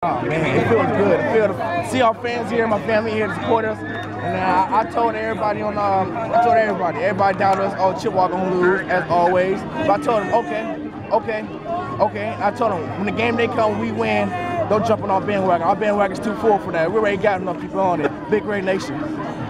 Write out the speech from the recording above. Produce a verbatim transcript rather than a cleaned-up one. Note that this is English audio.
Oh man, it feels good. It feels to see our fans here, my family here to support us. And uh, I, I told everybody on, um, I told everybody, everybody down to us, oh, Chippewa gonna lose as always. But I told them, okay, okay, okay. I told them when the game day come, we win. Don't jump on our bandwagon. Our bandwagon's too full for that. We already got enough people on it. Big Red Nation.